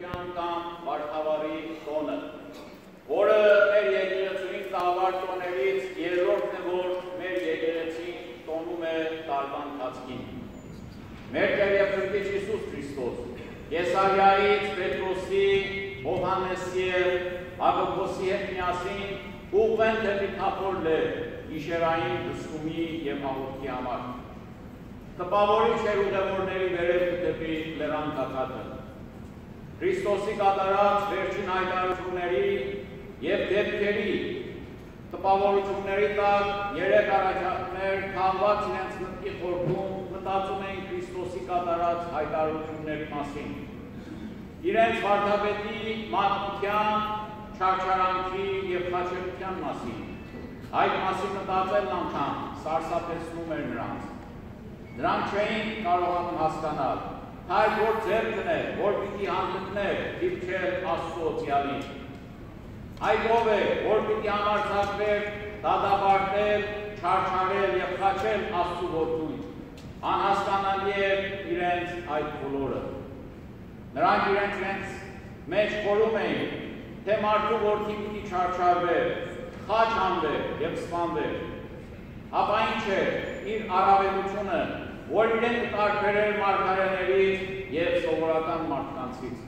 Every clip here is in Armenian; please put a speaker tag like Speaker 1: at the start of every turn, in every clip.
Speaker 1: Տերության կամ Վարդավառի տոնը, որը մեր եկեղեցին տաղավար տոներից երրորդն է, որ մեր եկեղեցին տոնում է տարվա ընթացքին։ Մեր Տեր և Քրիստոս Հիսուս Քրիստոս, Եսայիայից, Պետրոսի, Հովհաննեսի և Հակոբոսի հետ միասին ուղղվեն դեպի Թափոր լեռ, գիշերային հսկումի և հաղորդքի համար։ Տպավորիչ էր ուղևորների վերելքը դեպի լեռան գագաթը։ Քրիստոսի կատարած վերջին հայտարարությունների և դեպքերի տպավորությունների տակ երեք առաջարկներ քաղված իրենց մտքի խորքում մտածում էին Քրիստոսի կատարած հայտարարությունների մասին։ Իրենց վարդապետի մատնության, չարչարանքի և խաչելության մասին։ Այդ մասին մտածելն անգամ սարսափեցնում էր նրանց։ Նրանք չէին կարողանում հասկանալ, հայր որ ձեռքն է, որ պիտի հանդգներ, դիպչել Աստծո օծյալին։ Այդ ով է, որ պիտի համարձակվեր, դատապարտել, չարչարել և խաչել Աստծու որդուն, անհասկանալի է իրենց այդ բոլորը։ Նրանք իրենց մեջ խորում էին, թե մարդու որդի պիտի չարչարվեր, խաչ անվեր և սպանվեր։ Ապա ինչ է իր առավելությունը, որ իրեն կտարբերեր մարգարեներից և սովորական մարդկանցից։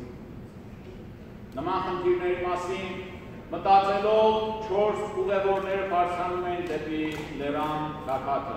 Speaker 1: Նման խնդիրների մասին մտածելով չորս ուղևորները բարձրանում են դեպի լեռան գագաթը։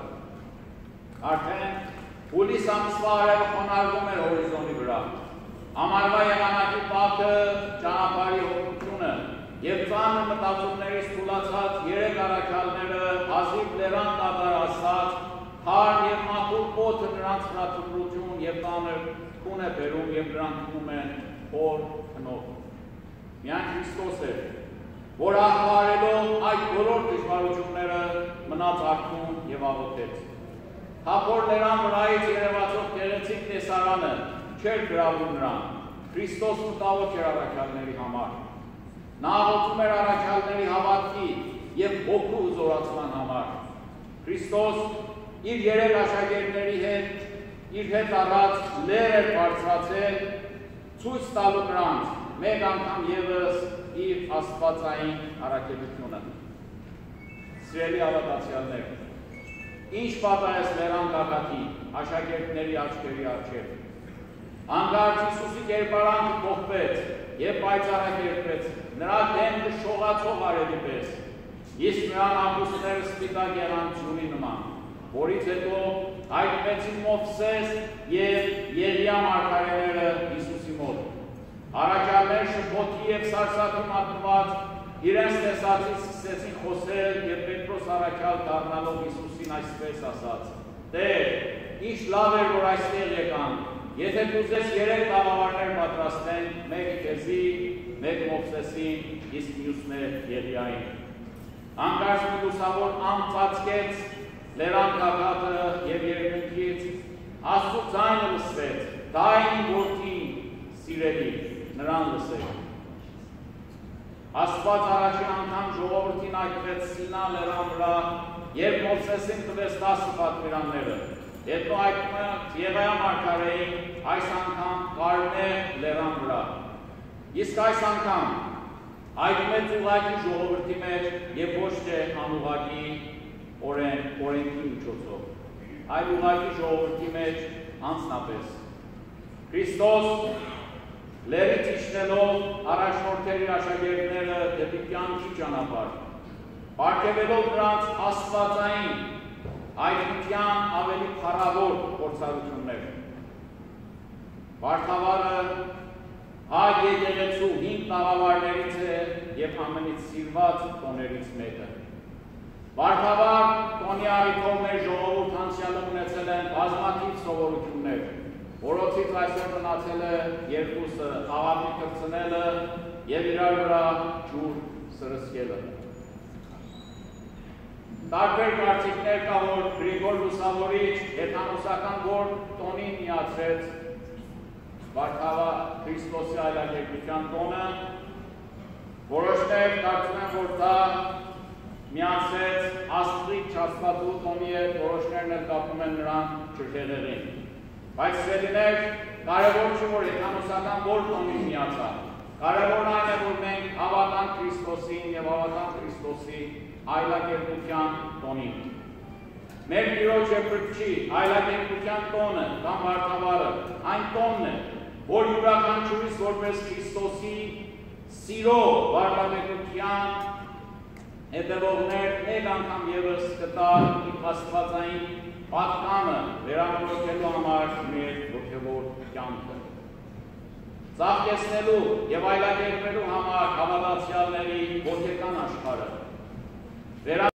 Speaker 1: Արդեն հուլիս ամսվա արևը խոնարհվում էր հորիզոնի վրա։ Ամառվա եղանակի պատը, ճանապարհի հոգությունը և ծանր մտածումներից թուլացած երեք առաքյալները հազիվ լեռան տակար ասած, թարմ և մաքուր օդը նրանց վրա թմրություն և ծանր քուն է բերում և նրանք քնում են խոր քնով։ Միայն Քրիստոս էր, որ աղբարելով այդ բոլոր դժվարությունները մնաց արթուն և աղոթեց։ Թափոր լեռան վրայից երևացող գեղեցիկ տեսարանը չէր գրավում նրան, Քրիստոս մտավոր էր առաքյալների համար։ Նա աղոթում էր առաքյալների հավատքի և հոգու զորացման համար։ Քրիստոս իր երեք աշակերտների հետ իր հետ առած լեռ էր բարձրացել, ցույց տալու նրանց մեկ անգամ ևս իր աստվածային առաքելությունը։ Սիրելի հավատացյալներ, ինչ պատահեց լեռան գագաթին աշակերտների աչքերի առջև։ Հանկարծ Հիսուսի կերպարանքը փոխվեց և պայծառակերպվեց, նրա դեմքը շողացող արևի պես, իսկ նրան ափուսները սպիտակ եղան ձյունի նման, որից հետո հայտնվեցին Մովսես և Եղիա մարգարեները Հիսուսի մոտ։ Առաքյալներ շփոթի և սարսափի մատնված իրենց տեսածից սկսեցին խոսել և Պետրոս առաքյալ դառնալով Հիսուսին այսպես ասաց. «Տեր, ինչ լավ էր, որ այստեղ եկանք, եթե կուզես երեք տաղավարներ պատրաստենք, մեկը քեզի, մեկը Մովսեսին, իսկ մյուսն է Եղիային»։ Հանկարծ մի լուսավոր ամպ ծածկեց լեռան գագաթը և երկնքից Աստծու ձայնը լսվեց. «Դա իմ որդին սիրելի, նրան լսեք»։ Աստված առաջին անգամ ժողովրդին այցելեց Սինա լեռան վրա, երբ Մովսեսին տվեց 10 պատվիրանները, հետո այցելեց Եղիա մարգարեին, այս անգամ Կարմել լեռան վրա։ Իսկ այս անգամ այցելեց ուղղակի ժողովրդի մեջ և ոչ թե անուղղակի օրենքի միջոցով, այլ ուղղակի ժողովրդի մեջ անձնապես։ Քրիստոս լեռից իջնելով առաջնորդել իր աշակերտները դեպի կյանքի ճանապարհ, պարգևելով նրանց աստվածային հայտնության ավելի փառավոր փորձառություններ։ Վարդավառը հայ եկեղեցու 5 տաղավարներից է և ամենից սիրված տոներից մեկը։ Վարդավառ տոնի առիթով մեր ժողովուրդ անցյալում ունեցել են բազմաթիվ սովորություններ, որոնցից այսօր մնացել է 2-ը՝ աղավնի կրծնելը և իրար վրա ջուր սրսկելը։ Տարբեր կարծիքներ կա, որ Գրիգոր Լուսավորիչ հեթանոսական որ տոնին միացրեց Վարդավառ Քրիստոսի այլակերպության տոնը, որոշներ կարծում են, որ դա միացրեց աստղիկ չաստվածու տոնի հետ, որոշներն էլ կապում են նրան ջրհեղեղին։ Բայց սիրելիներ, կարևոր չի որ հեթանոսական որ տոնին միացավ։ Կարևորն այն է որ մենք հավատանք Քրիստոսին եւ հավատանք Քրիստոսի այլակերպության տոնին։ Մեր Տիրոջ եւ Փրկչի այլակերպության տոնը կամ վարդավառը այն տոնն է, որ յուրաքանչյուրիս որպես Քրիստոսի սիրո վարդապետության հետևողներ մեկ անգամ ևս կտա իր աստվածային պատկանը վերանորոգելու համար մեր ոգևոր կյանքը։ Ծաղկեցնելու եւ այլակերպելու համար հավատացյալների ոգեկան աշխարհը